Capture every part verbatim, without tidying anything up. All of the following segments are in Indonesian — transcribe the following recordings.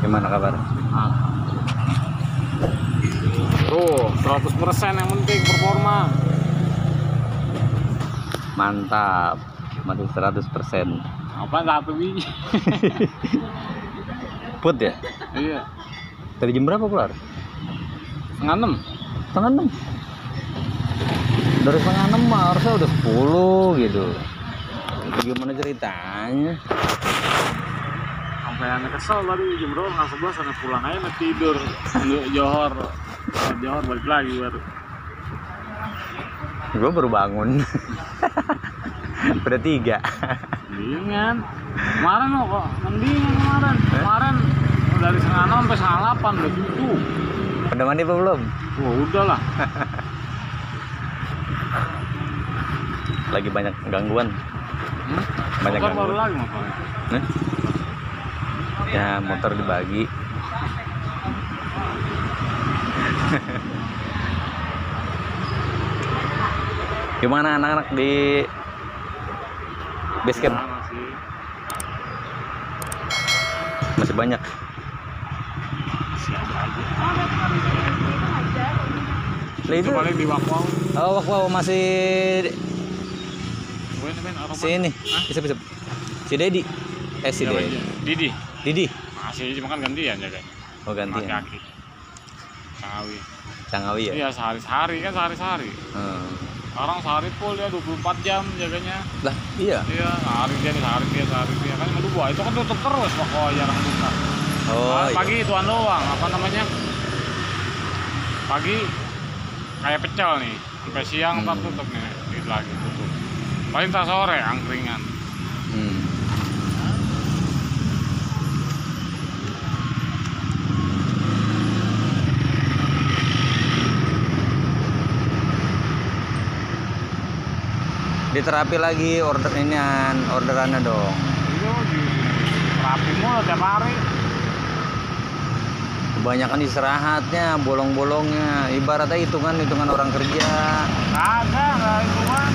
Gimana kabar? Ah. Tuh, seratus persen yang penting performa. Mantap. Masih seratus persen. Apa satu biji? Put ya? Iya. Tadi jam berapa keluar? Setengah enam. Setengah enam. Dari setengah enam mah harusnya udah sepuluh gitu. Itu gimana ceritanya? Sampai aneh kesel tadi jam berapa? Nggak sebelas sampai pulang aja nggak tidur. Nggak johor. Nggak johor balik lagi baru. Gue baru bangun. Udah tiga. Mendingan. Kemarin loh kok. Mendingan kemarin. Kemarin dari setengah enam sampai setengah delapan udah tujuh. Udah mandi apa belum? Wah udah lah. Lagi banyak gangguan. Hmm? Banyak Motor baru gangguan. lagi motornya. Nah. Ya motor dibagi. Gimana anak-anak di base camp? Ya, masih. Masih banyak. Masih ada aja. Lah itu, Itu paling di Wakwau. oh wah wah, masih Gue nih orang si ini, bisa bisa. Si Dedi, eh si Dedi, Didi. Didi. Masih cuma kan gantian jaga. Oh ganti. Mas kaki. Sangawi. Cangawi ya. Iya sehari-hari kan sehari-hari. Hmm. Sekarang sehari full ya dua puluh empat jam jaganya. Lah iya. Iya, sehari dia nih, sehari dia, sehari dia. Kan nggak dua, itu kan tutup terus pokoknya jarang buka. Oh Nah, iya. pagi ituan doang, apa namanya? Pagi kayak pecel nih, sampai siang Hmm. ntar tutup nih, gitu lagi tutup. Paling tak sore angkringan. Hmm. Diterapi lagi order inian, orderannya dong. Itu di rapi mulu tiap hari. Kebanyakan istirahatnya, bolong-bolongnya. Ibaratnya hitungan hitungan orang kerja. Kagak, nggak itu kan.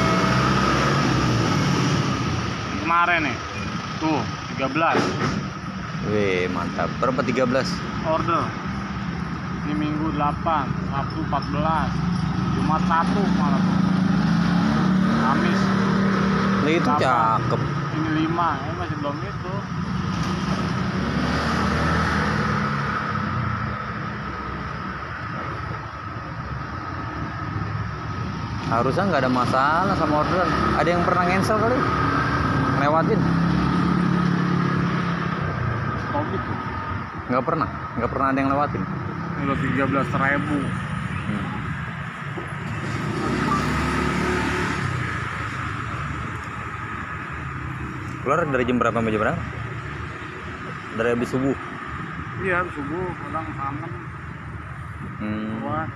Kemarin nih, tuh tiga belas Wih, mantap. Berapa tiga belas? order. Ini minggu delapan, Sabtu empat belas, Jumat satu malam. Kamis Lah itu delapan. cakep. Ini lima, eh masih belum itu. Harusnya nggak ada masalah sama orderan. Ada yang pernah cancel kali? Lewatin? Covid tuh. Nggak pernah. Nggak pernah ada yang lewatin. Ini udah tiga belas ribu. Hmm. Keluar dari jam berapa sampai jam berapa? Dari habis subuh. Iya, subuh, kadang enam. Hmm. Keluar.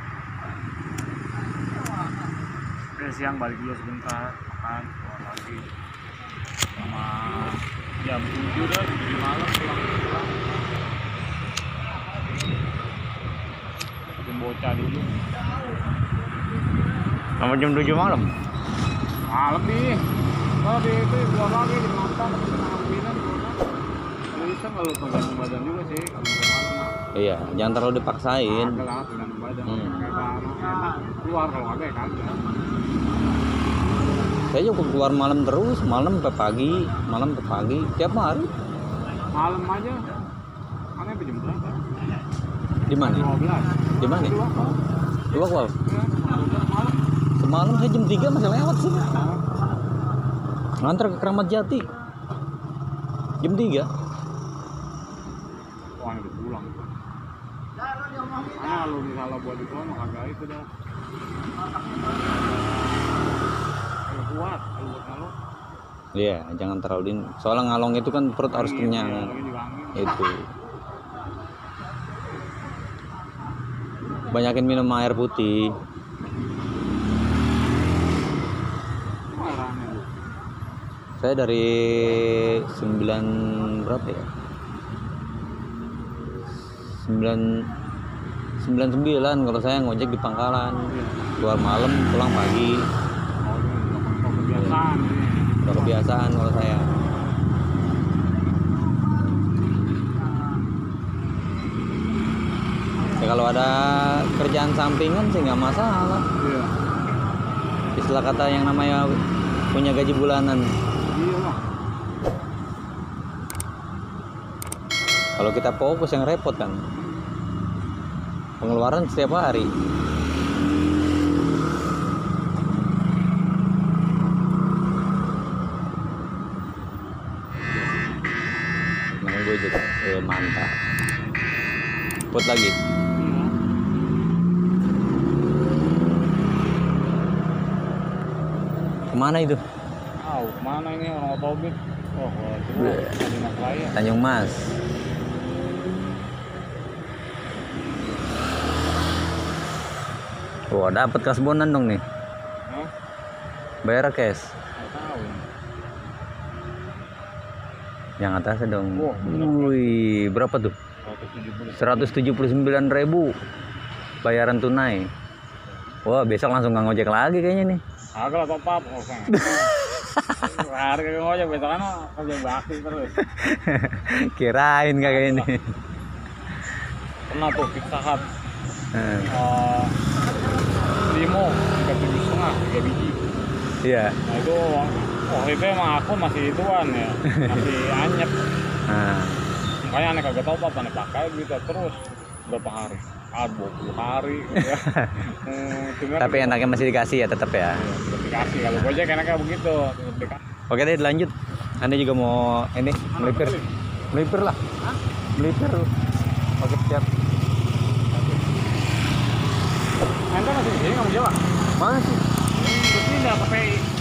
Eh, siang balik dulu sebentar, makan, keluar lagi. Sama jam tujuh dah, tujuh malam pulang pulang. Bikin bocah dulu. Sampai jam tujuh malam. Malam nih. Kalau di itu keluar lagi di mantan, di penampilan keluar. Kalau bisa kalau tergantung badan juga sih, kalau di malam mah. Iya, jangan terlalu dipaksain. Kagak lah, tergantung badan. Hmm. Kayak barang enak keluar, kalau kagak ya kagak. Saya juga keluar malam terus, malam sampai pagi, malam sampai pagi, tiap hari. Malam aja. Aneh jam berapa? Di mana? dua belas. Di mana? Dua kok. Dua kok. Ya, dua belas malam. Semalam saya jam tiga masih lewat sih. Ngantar ke Keramat Jati. Jam tiga. Wah, ini udah pulang. Karena kalau misalnya buat di sana kagak itu dah. Kagak kuat kalau buat ngalor. Iya, jangan terlalu din. Soalnya ngalong itu kan perut harus Angin, kenyang. ya, lagi juga angin. Itu. Banyakin minum air putih. Marahnya lu. Saya dari sembilan berapa ya? sembilan sembilan sembilan kalau saya ngojek di pangkalan. Keluar malam, pulang pagi. Oh, ini udah kebiasaan ini. Udah kebiasaan kalau saya. kerjaan sampingan sih nggak masalah. Iya. Istilah kata yang namanya punya gaji bulanan. Iya mah. Kalau kita fokus yang repot kan. Pengeluaran setiap hari. Nah, gue juga eh, mantap. Put lagi. Kemana itu? Ah, kemana ini orang otobit? Oh, coba di Mas Raya. Tanjung Mas. Wah, dapat kasbonan dong nih. Hah? Bayar cash. Nggak tahu. Yang atasnya dong. Wah, bener. Wih, berapa tuh? seratus tujuh puluh sembilan ribu bayaran tunai. Wah, besok langsung nggak ngojek lagi kayaknya nih. Agak lah top up, oh kan. Hari kagak ngojek, besok kan kerja bakti terus. Kirain kagak ini. Pernah tuh Pizza Hut, Hmm. uh, limo, tiga tujuh setengah, tiga biji. Iya. Nah itu waktu itu emang aku masih ituan ya, masih anyep. Nah, Makanya aneh kagak top up, aneh pakai gitu terus berapa hari? Ah, dua puluh hari. Ya. Hmm, cuma tapi enaknya masih dikasih ya tetap ya. tetap dikasih. Kalau Gojek enaknya begitu, tetap dikasih. Oke deh, lanjut. Anda juga mau ini melipir. Melipir lah. Melipir. Oke, siap. Anda masih di sini nggak mau jalan? Masih. Hmm, berarti nggak pakai